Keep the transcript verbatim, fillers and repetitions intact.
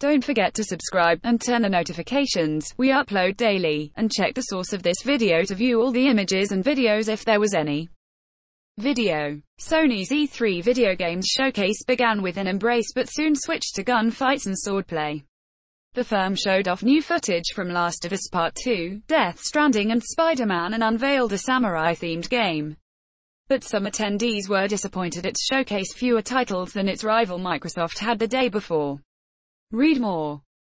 Don't forget to subscribe, and turn on notifications. We upload daily, and check the source of this video to view all the images and videos if there was any. Video. Sony's E three video games showcase began with an embrace but soon switched to gunfights and swordplay. The firm showed off new footage from Last of Us Part two, Death Stranding and Spider-Man and unveiled a samurai-themed game. But some attendees were disappointed it showcased fewer titles than its rival Microsoft had the day before. Read more.